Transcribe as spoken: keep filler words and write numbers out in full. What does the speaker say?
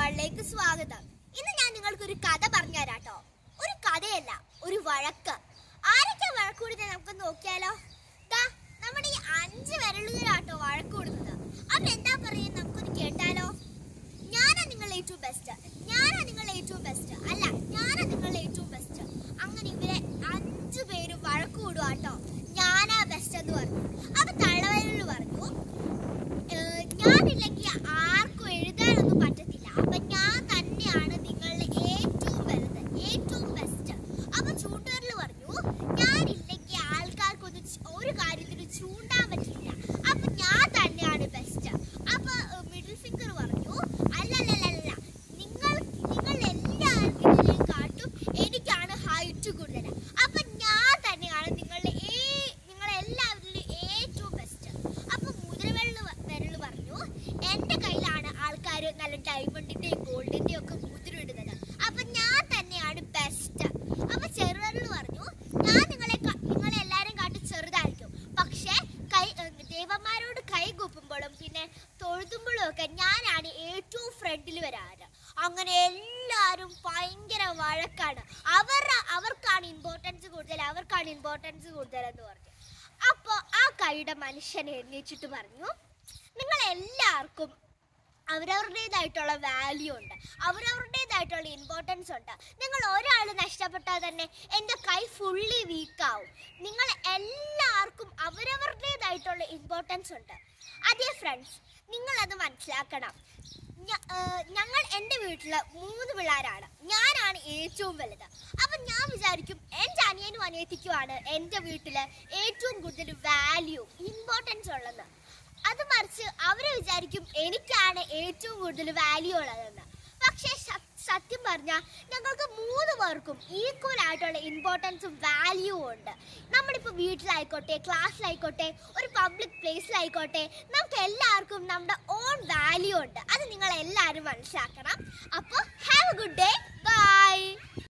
കഥകളിലേക്ക് സ്വാഗതം. ഇന്ന് ഞാൻ നിങ്ങൾക്ക് ഒരു കഥ പറഞ്ഞു തരാട്ടോ. ഒരു കഥയല്ല, ഒരു വഴക്ക്. ആരൊക്കെ വഴക്ക് കൂടുന്നത് നമുക്ക് നോക്കിയാലോ. ദാ നമ്മുടെ ഈ അഞ്ച് വിരലുകളാട്ടോ വഴക്ക് കൂടുന്നത്. അവരെന്താ പറയുന്നത് നമുക്കൊന്ന് കേട്ടാലോ. ഞാനാ നിങ്ങൾ ഏറ്റവും ബെസ്റ്റ്, ഞാനാ നിങ്ങൾ ഏറ്റവും ബെസ്റ്റ്, അല്ല ഞാനാ നിങ്ങൾ ഏറ്റവും ബെസ്റ്റ്. അങ്ങനെ ഇവരെ അഞ്ചു പേര് വഴക്ക് കൂടുവാട്ടോ. ഞാനാ ബെസ്റ്റ് എന്ന് പറഞ്ഞു. അപ്പൊ തള്ളവരല് പറഞ്ഞു, ഞാനില്ലെങ്കിൽ ആർക്കും എഴുതാനൊന്നും പറ്റത്തില്ല. അപ്പൊ ഞാൻ തന്നെയാണ് നിങ്ങളുടെ ഏറ്റവും വലുത്, ഏറ്റവും ബെസ്റ്റ്. അപ്പൊ ചൂണ്ടുവരല് പറഞ്ഞു, ഞാനില്ലെങ്കിൽ ആൾക്കാർക്കൊന്നും ഒരു കാര്യത്തിന് ചൂണ്ടാൻ പറ്റില്ല. അപ്പൊ ഞാൻ തന്നെയാണ് ബെസ്റ്റ്. അപ്പൊ മിഡിൽ ഫിംഗർ പറഞ്ഞു, അല്ലല്ലല്ല, നിങ്ങൾ നിങ്ങൾ എല്ലാവരും കാട്ടും എനിക്കാണ് ഹൈറ്റ് കൂടുതൽ. അപ്പൊ ഞാൻ തന്നെയാണ് നിങ്ങളുടെ നിങ്ങളെല്ലാവരിലും ഏറ്റവും ബെസ്റ്റ്. അപ്പൊ മുതിരവെള്ള വിരല് പറഞ്ഞു, എന്റെ കയ്യിലാണ് ആൾക്കാർ നല്ല ഡയമണ്ടിന്റെയും ഗോൾഡിന്റെയും ഒക്കെ മുതിര ഇടുന്നത്. അപ്പൊ ഞാൻ തന്നെയാണ് ബെസ്റ്റ്. അപ്പൊ ചെറുവിരല് പറഞ്ഞു, ഞാൻ നിങ്ങളെ നിങ്ങളെ എല്ലാരും കാട്ടി ചെറുതായിരിക്കും, പക്ഷെ കൈ ദേവന്മാരോട് കൈ കൂപ്പുമ്പോഴും പിന്നെ തൊഴുതുമ്പോഴും ഒക്കെ ഞാനാണ് ഏറ്റവും ഫ്രണ്ടിൽ വരാറ്. അങ്ങനെ എല്ലാരും ഭയങ്കര വഴക്കാണ്. അവർ അവർക്കാണ് ഇമ്പോർട്ടൻസ് കൂടുതൽ, അവർക്കാണ് ഇമ്പോർട്ടൻസ് കൂടുതൽ എന്ന് പറഞ്ഞു. അപ്പൊ ആ കൈയുടെ മനുഷ്യനെ എണ്ണീച്ചിട്ട് പറഞ്ഞു, നിങ്ങൾ എല്ലാവർക്കും അവരവരുടേതായിട്ടുള്ള വാല്യൂ ഉണ്ട്, അവരവരുടേതായിട്ടുള്ള ഇമ്പോർട്ടൻസ് ഉണ്ട്. നിങ്ങൾ ഒരാൾ നഷ്ടപ്പെട്ടാൽ തന്നെ എൻ്റെ കൈ ഫുള്ളി വീക്കാവും. നിങ്ങൾ എല്ലാവർക്കും അവരവരുടേതായിട്ടുള്ള ഇമ്പോർട്ടൻസ് ഉണ്ട്. അതേ ഫ്രണ്ട്സ്, നിങ്ങളത് മനസ്സിലാക്കണം. ഞങ്ങൾ എൻ്റെ വീട്ടിൽ മൂന്ന് പിള്ളേരാണ്, ഞാനാണ് ഏറ്റവും വലുത്. അപ്പം ഞാൻ വിചാരിക്കും എൻ്റെ അനിയനും അനിയത്തിക്കുമാണ് എൻ്റെ വീട്ടിൽ ഏറ്റവും കൂടുതൽ വാല്യൂ ഇമ്പോർട്ടൻസ് ഉള്ളത്. അത് മറിച്ച് അവരെ വിചാരിക്കും എനിക്കാണ് ഏറ്റവും കൂടുതൽ വാല്യൂ ഉള്ളതെന്ന്. പക്ഷേ സത്യം പറഞ്ഞാൽ ഞങ്ങൾക്ക് മൂന്ന് പേർക്കും ഈക്വൽ ആയിട്ടുള്ള ഇമ്പോർട്ടൻസും വാല്യൂവും ഉണ്ട്. നമ്മളിപ്പോൾ വീട്ടിലായിക്കോട്ടെ, ക്ലാസ്സിലായിക്കോട്ടെ, ഒരു പബ്ലിക് പ്ലേസിലായിക്കോട്ടെ, നമുക്ക് എല്ലാവർക്കും നമ്മുടെ ഓൺ വാല്യൂ ഉണ്ട്. അത് നിങ്ങൾ എല്ലാവരും മനസ്സിലാക്കണം. അപ്പോൾ ഹാവ് എ ഗുഡ് ഡേ.